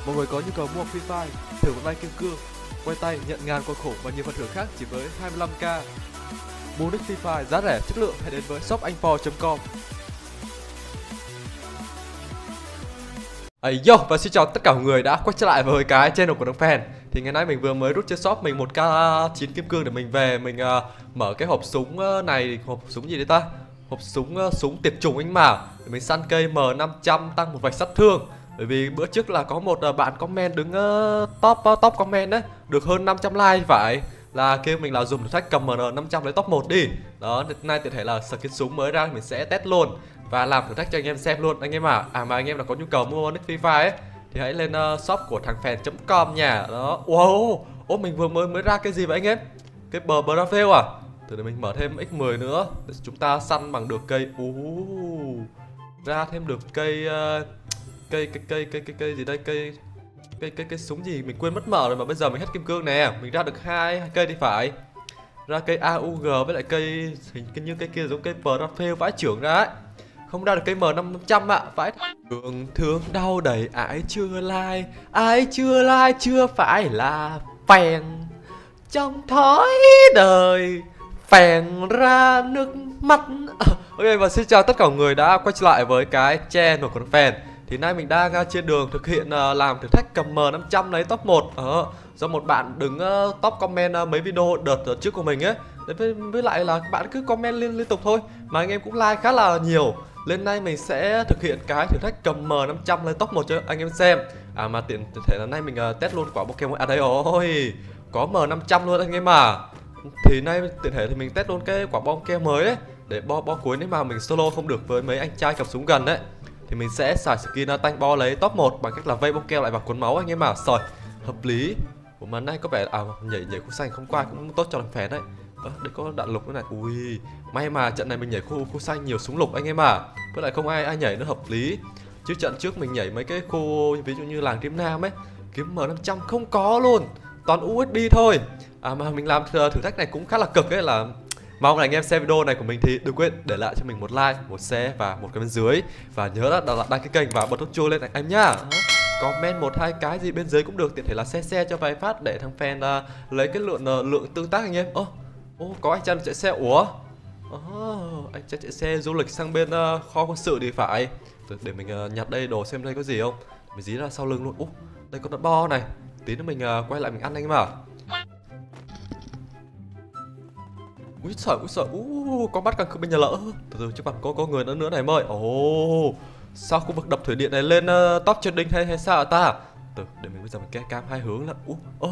Mọi người có nhu cầu mua Free Fire, thử một like kim cương, quay tay nhận ngàn quà khủng và nhiều phần thưởng khác chỉ với 25k. Mua nick Free Fire giá rẻ chất lượng hãy đến với shopanhpho.com. Yo và xin chào tất cả mọi người đã quay trở lại với cái channel của Đăng Fan. Thì ngày nay mình vừa mới rút trên shop mình 1k9 kim cương để mình về mình mở cái hộp súng này. Hộp súng gì đấy ta? Hộp súng tiệt trùng anh mà, để mình săn cây M500 tăng một vạch sát thương. Bởi vì bữa trước là có một bạn comment đứng top comment đấy, được hơn 500 like phải, là kêu mình là dùng thử thách cầm MN500 lấy top 1 đi. Đó, nay tiện thể là skin súng mới ra mình sẽ test luôn và làm thử thách cho anh em xem luôn anh em à. Mà anh em là có nhu cầu mua nick Free Fire ấy thì hãy lên shop của thằng phèn.com nha. Đó. Wow, mình vừa mới ra cái gì vậy anh em? Cái Brave à? Từ để mình mở thêm x10 nữa để chúng ta săn bằng được cây ra thêm được cây cây gì đây, cây súng gì mình quên mất mở rồi mà bây giờ mình hết kim cương nè. Mình ra được hai cây thì phải, ra cây AUG với lại cây hình như cây kia giống cây Brave vãi trưởng ra ấy. Không ra được cây M500 ạ. Phải đường thương đau đầy ai chưa like chưa phải là phèn trong thói đời phèn ra nước mắt. Ok và xin chào tất cả mọi người đã quay trở lại với cái channel của Fan. Thì nay mình đang trên đường thực hiện làm thử thách cầm M500 lấy top 1 do một bạn đứng top comment mấy video đợt trước của mình ấy. Với lại là bạn cứ comment liên tục thôi mà anh em cũng like khá là nhiều. Lên nay mình sẽ thực hiện cái thử thách cầm M500 lấy top 1 cho anh em xem. Mà tiện thể là nay mình test luôn quả Pokemon. À đây rồi, có M500 luôn anh em à. Thì nay tiện thể thì mình test luôn cái quả bom keo mới ấy, để bom cuối nếu mà mình solo không được với mấy anh trai cầm súng gần đấy thì mình sẽ xài skin tanh bo lấy top 1 bằng cách là vây bom keo lại vào cuốn máu anh em à. Rồi, hợp lý. Ủa mà nay có vẻ nhảy khu xanh không qua cũng tốt cho thằng phèn đấy. Đây có đạn lục nữa này. Ui, may mà trận này mình nhảy khu xanh nhiều súng lục anh em à. Với lại không ai nhảy nó hợp lý. Chứ trận trước mình nhảy mấy cái khu ví dụ như làng Kiếm Nam ấy, kiếm M500 không có luôn, toàn USB thôi. Mà mình làm thử thách này cũng khá là cực ấy, là mong là anh em xem video này của mình thì đừng quên để lại cho mình một like, một share và một comment dưới. Và nhớ là đăng ký kênh và bật nút chuông lên anh em nhá. Comment một hai cái gì bên dưới cũng được, tiện thể là share cho vài phát để thằng fan lấy cái lượng tương tác anh em. Có anh Trần chạy xe. Ủa? Anh chạy xe du lịch sang bên kho quân sự thì phải. Để mình nhặt đây đồ xem đây có gì không. Mình dí ra sau lưng luôn. Đây có đạn bo này. Tí nữa mình quay lại mình ăn anh em à. Úi sợ, có bắt càng bên nhà lỡ. Từ trước mặt có người nữa này em ơi. Sao khu vực đập thủy điện này lên top trending hay sao hả ta? Để mình bây giờ mình ke cam hai hướng là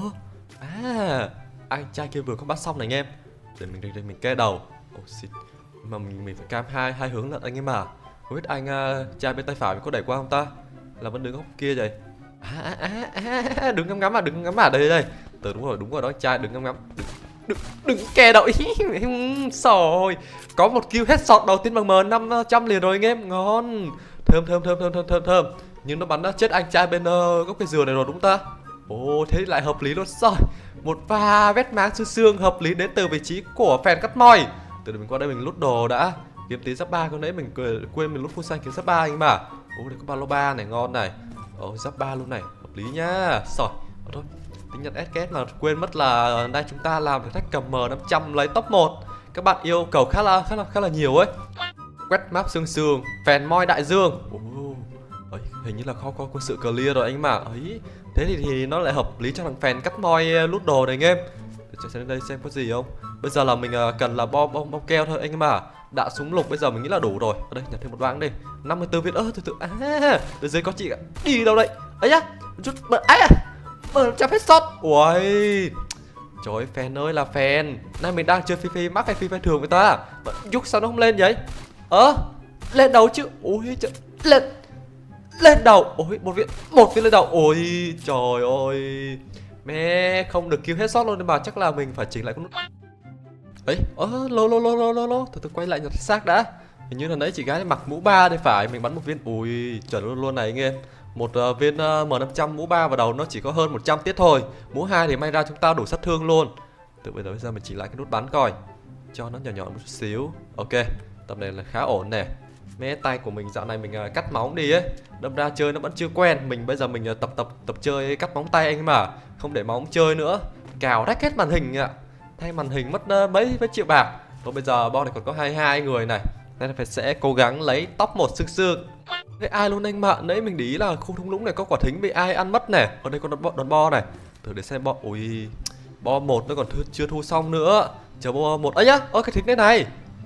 anh trai kia vừa có bắt xong này anh em. Để mình ke đầu. Mà mình phải cam hai hướng lận anh em à. Không biết anh trai bên tay phải có đẩy qua không ta? Là vẫn đứng góc kia vậy. Đứng ngắm à, đây. Đúng rồi đó anh trai, đứng ngắm. Đừng ke đậu. Rồi, có một kill headshot đầu tiên bằng M500 liền rồi anh em, ngon. Thơm. Nhưng nó bắn chết anh trai bên gốc cây dừa này rồi đúng ta? Thế lại hợp lý luôn rồi. Một pha vét máng xương hợp lý đến từ vị trí của phèn cắt moi. Từ mình qua đây mình lút đồ đã. Kiếm tí giáp 3, có nãy mình quên mình lút full xanh kiếm giáp 3 anh mà. Đây có ba lô 3 này ngon này. Giáp 3 luôn này, hợp lý nhá. Rồi, thôi. Tính nhật SKS mà quên mất là đây chúng ta làm thử thách cầm M500 lấy top 1. Các bạn yêu cầu khá là nhiều ấy. Quét map sương phèn moi đại dương. Hình như là kho quân sự clear rồi anh mà. Thế thì nó lại hợp lý cho thằng phèn cắt moi lút đồ này anh em. Để chạy sang đây xem có gì không. Bây giờ là mình cần là bom keo thôi anh em à. Đạn súng lục bây giờ mình nghĩ là đủ rồi. Ở đây nhặt thêm một váng đi. 54 viên. Từ bên dưới có chị ạ. Đi đâu đây? Ấy nhá. Chút M500 headshot. Ui. Trời ơi, fan ơi là fan. Nay mình đang chơi Phi mắc hay Phi thường với ta. Giúp sao nó không lên vậy? Lên đầu chứ. Ui trời. Lên đầu. Một viên lên đầu. Ôi trời ơi. Mẹ không được kill headshot luôn mà chắc là mình phải chỉnh lại con nút. Lô. Từ quay lại nhặt xác đã. Hình như là nãy chị gái mặc mũ 3 thì phải, mình bắn một viên. Ui chuẩn luôn này anh em. Một viên M500 mũ 3 vào đầu nó chỉ có hơn 100 tiết thôi. Mũ 2 thì may ra chúng ta đủ sát thương luôn. Bây giờ mình chỉ lại cái nút bắn coi cho nó nhỏ một chút xíu. Ok, tầm này là khá ổn nè. Mé tay của mình dạo này mình cắt móng đi ấy, đâm ra chơi nó vẫn chưa quen. Mình bây giờ mình tập chơi cắt móng tay anh mà, không để móng chơi nữa. Cào rách hết màn hình ạ. Thay màn hình mất mấy triệu bạc. Rồi bây giờ bo này còn có 22 người này, nên phải sẽ cố gắng lấy top 1 sương sương. Đấy, ai luôn anh bạn, nãy mình để ý là khu thung lũng này có quả thính bị ai ăn mất này. Ở đây có đòn bo này. Thử để xem bo. Ui, bo 1 nó còn chưa thu xong nữa. Chờ bo 1 ấy nhá. Ơ cái thính đây này.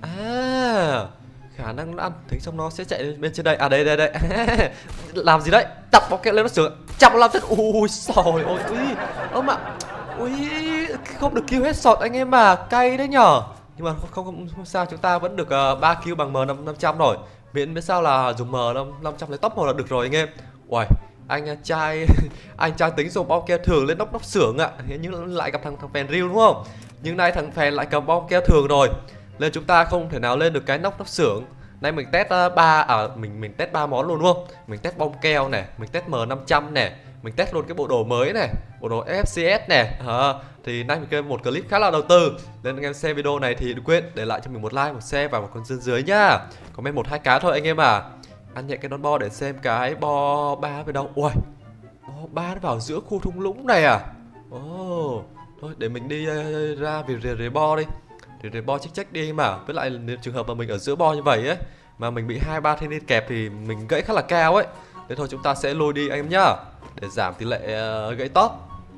À, khả năng nó ăn thính xong nó sẽ chạy lên bên trên đây. À đây. Làm gì đấy? Chọc bóng kẹo lên nó sửa. Chọc nó làm chết. Ui trời ơi. Ui, ơ mà. Ui, không được kill hết sọt anh em mà, cay đấy nhở. Nhưng mà không sao, chúng ta vẫn được 3 kill bằng M500 rồi. Miễn sao là dùng M500 lấy top 1 là được rồi anh em. Uầy, anh trai anh trai tính dùng bom keo thường lên nóc xưởng ạ. Nhưng lại gặp thằng phèn riêu đúng không? Nhưng nay thằng phèn lại cầm bom keo thường rồi, nên chúng ta không thể nào lên được cái nóc xưởng. Nay mình test mình test 3 món luôn đúng không? Mình test bom keo này, mình test M500 này, mình test luôn cái bộ đồ mới này, bộ đồ FCS này. Thì nay mình kêu một clip khá là đầu tư, nên anh em xem video này thì đừng quên để lại cho mình một like, một share và một con dân dưới nhá. Comment 1-2 cá thôi anh em à. Ăn nhẹ cái đón bo để xem cái bo 3 về đâu. Ui, bo 3 nó vào giữa khu thung lũng này à? Ồ, thôi để mình đi ra về rề bo đi. Rề bo check đi mà. Với lại nếu trường hợp mà mình ở giữa bo như vậy ấy, mà mình bị 2-3 thanh niên kẹp thì mình gãy khá là cao ấy. Thế thôi chúng ta sẽ lôi đi anh em nhá, để giảm tỷ lệ gãy top.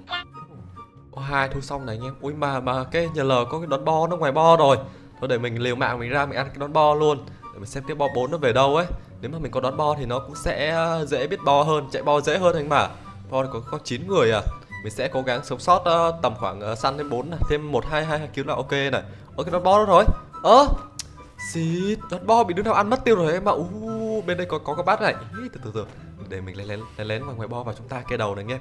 Hai thu xong này anh em. Ui mà cái nhà L có cái đón bo nó ngoài bo rồi. Thôi để mình liều mạng mình ra mình ăn cái đón bo luôn, để mình xem cái bo 4 nó về đâu ấy. Nếu mà mình có đón bo thì nó cũng sẽ dễ biết bo hơn, chạy bo dễ hơn anh mà. Bo này có 9 người à. Mình sẽ cố gắng sống sót tầm khoảng săn đến 4 này, thêm 1-2 cứu là ok này. Ơ cái đón bo đó rồi. Xịt, đón bo bị đứa nào ăn mất tiêu rồi em mà. Bên đây có cái bát này. Từ để mình lén vào ngoài bo và chúng ta kê đầu này anh em.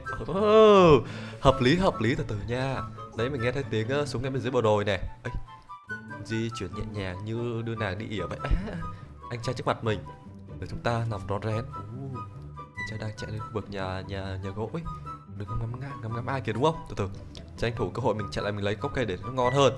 Hợp lý từ nha. Đấy mình nghe thấy tiếng súng ngay bên dưới bờ đồi này. Di chuyển nhẹ nhàng như đưa nàng đi ỉa vậy. Anh trai trước mặt mình, để chúng ta nằm rón rén. Anh trai đang chạy lên khu vực nhà gỗ ấy. Đừng ngắm ai kìa đúng không? Từ tranh thủ cơ hội mình chạy lại mình lấy cốc cây để nó ngon hơn.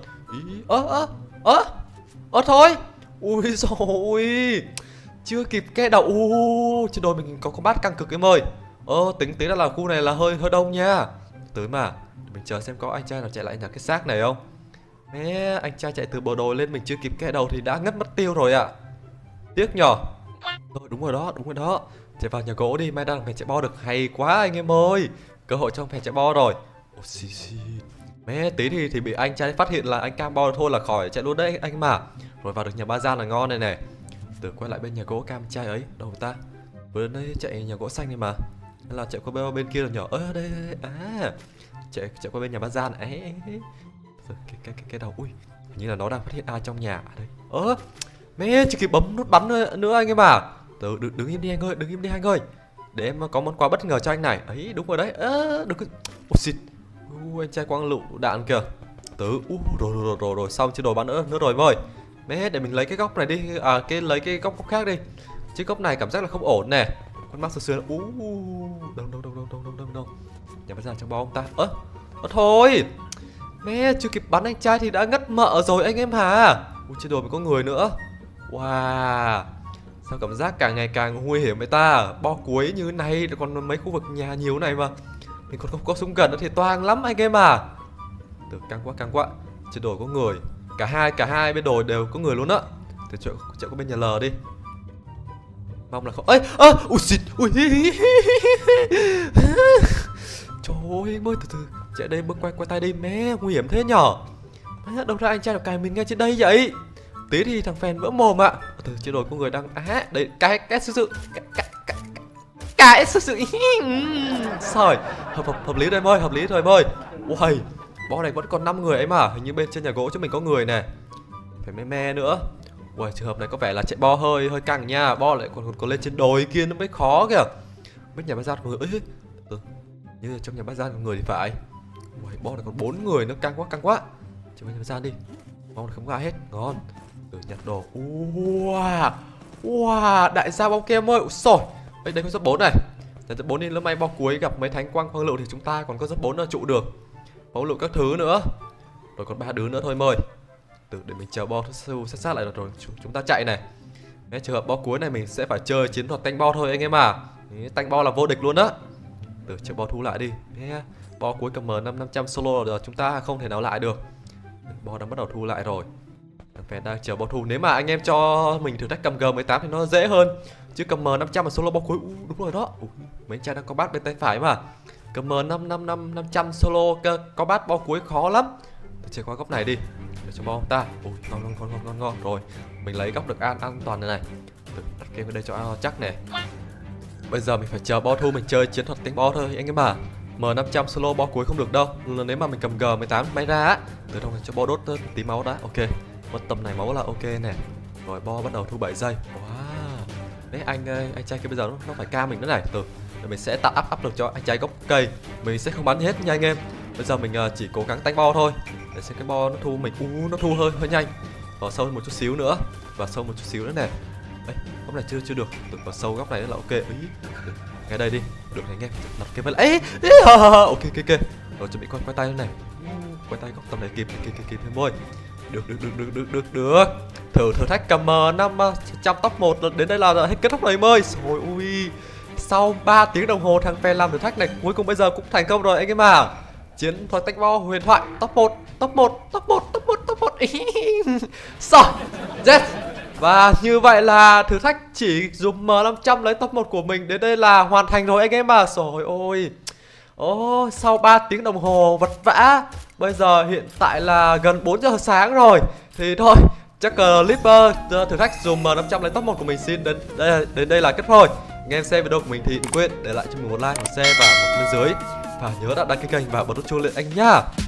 Thôi. Ui rồi, chưa kịp kê đầu. Trên đồi mình có bát căng cực em ơi. Tính ra là khu này là hơi đông nha. Tới mà mình chờ xem có anh trai nào chạy lại nhà cái xác này không. Mẹ, anh trai chạy từ bờ đồi lên mình chưa kịp kê đầu thì đã ngất mất tiêu rồi ạ. Tiếc nhở. Đúng rồi đó. Chạy vào nhà gỗ đi, mai đang phải chạy bo được. Hay quá anh em ơi, cơ hội cho phải chạy bo rồi. Mẹ, tí thì bị anh trai phát hiện là anh cam bo thôi là khỏi chạy luôn đấy anh mà. Rồi vào được nhà ba gian là ngon này này. Từ quay lại bên nhà gỗ cam trai ấy đâu ta. Vừa nãy chạy nhà gỗ xanh này mà, hay là chạy qua bên kia rồi nhỏ. Đây. Chạy qua bên nhà ba gian ấy. Cái đầu. Ui, hình như là nó đang phát hiện ai trong nhà đấy. Mẹ, chưa kịp bấm nút bắn nữa anh em à. Đứng im đi anh ơi, để em có món quà bất ngờ cho anh này. Ấy, đúng rồi đấy. Đừng có. Xịt. Anh trai quăng lựu đạn kìa. Rồi xong chưa đồ bắn nữa rồi em ơi. Mẹ, để mình lấy cái góc này đi. Lấy cái góc khác đi. Chứ góc này cảm giác là không ổn nè. Con mắt sườn. Đâu. Nhà bây giờ trong bó ông ta. Thôi. Mẹ, chưa kịp bắn anh trai thì đã ngất mợ rồi anh em hả? Trên đồi mới có người nữa. Wow, sao cảm giác càng ngày càng nguy hiểm vậy ta. Bo cuối như này, còn mấy khu vực nhà nhiều này mà mình còn không có súng gần nữa thì toang lắm anh em à. Căng quá. Trên đồi có người. Cả hai bên đồi đều có người luôn á. Thì chạy qua bên nhà L đi. Mong là không. Xịt. Trời ơi anh ơi, từ chạy đây bước quay tay đi. Mẹ, nguy hiểm thế nhở. Đâu ra anh trai được cài mình ngay trên đây vậy. Tí thì thằng phèn vỡ mồm ạ. Trên đồi có người đang đấy, cái sự Sời, hợp lý rồi em ơi. Uầy, bo này vẫn còn 5 người ấy mà. Hình như bên trên nhà gỗ chứ mình có người này. Phải me nữa. Uầy, trường hợp này có vẻ là chạy bo hơi căng nha. Bo lại còn lên trên đồi kia nó mới khó kìa. Bên nhà bác gian có người. Như là trong nhà bác gian có người thì phải. Uầy, bo này còn 4 người nữa, căng quá. Cho bên nhà bác gian đi. Bo này không có ai hết, ngon. Nhặt đồ. Wow, đại gia bóng kem ơi. Xồi. Đây có giấc 4 này. Giấc 4 đi, lỡ may bo cuối gặp mấy thánh quang lựu thì chúng ta còn có giấc 4 trụ được. Pháo lựu các thứ nữa. Rồi còn 3 đứa nữa thôi em ơi. Để mình chờ bo sát lại rồi chúng ta chạy này. Cái trường hợp bo cuối này mình sẽ phải chơi chiến thuật tanh bo thôi anh em à. Tanh bo là vô địch luôn á. Từ cho bo thu lại đi. Bo cuối cầm M500 solo là chúng ta không thể nào lại được. Bo đã bắt đầu thu lại rồi. Fan đang chờ bo thu. Nếu mà anh em cho mình thử thách cầm G18 thì nó dễ hơn. Chứ cầm M500 mà solo bo cuối. Đúng rồi đó. Mấy anh trai đang có bát bên tay phải mà. Cầm M500 solo có bát bo cuối khó lắm. Chơi qua góc này đi để cho bo ta. Ngon rồi. Mình lấy góc được an toàn này. Đặt game ở đây cho chắc này. Bây giờ mình phải chờ bo thu, mình chơi chiến thuật tanh bo thôi anh em à. M500 solo bo cuối không được đâu. Nếu mà mình cầm G18 bay ra á, từ trong này cho bo đốt tí máu đã. Ok, mất tầm này máu là ok nè. Rồi bo bắt đầu thu 7 giây. Wow. Đấy anh trai kia bây giờ nó phải ca mình nữa này. Từ để mình sẽ tạo áp lực cho anh trai gốc cây. Mình sẽ không bắn hết nha anh em. Bây giờ mình chỉ cố gắng tanh bo thôi. Để xem cái bo nó thu mình. Nó thu hơi nhanh. Vào sâu một chút xíu nữa. Và sâu một chút xíu nữa nè. Đấy, góc này chưa được. Từ vào sâu góc này là ok. Ngay đây đi. Được này anh em. Đặt cái bên lại. Ok. Rồi chuẩn bị quay tay này. Quay tay góc tầm này kịp thêm môi. Được. Thử thách cầm M500 top 1 đến đây là hết kết thúc rồi em ơi. Rồi ui. Sau 3 tiếng đồng hồ thằng fan làm thử thách này cuối cùng bây giờ cũng thành công rồi anh em à. Chiến thuật tanh bo huyền thoại top 1. Rồi. Yes. Và như vậy là thử thách chỉ dùng M500 lấy top 1 của mình đến đây là hoàn thành rồi anh em à. Trời ơi. Sau 3 tiếng đồng hồ vật vã, bây giờ hiện tại là gần 4 giờ sáng rồi. Thì thôi, chắc clip thử thách dùng M500 lấy top 1 của mình xin đến đây là kết thôi. Anh em xem video của mình thì đừng quên để lại cho mình một like, một share và một bên dưới. Và nhớ đã đăng ký kênh và bật nút chuông lên anh nhá.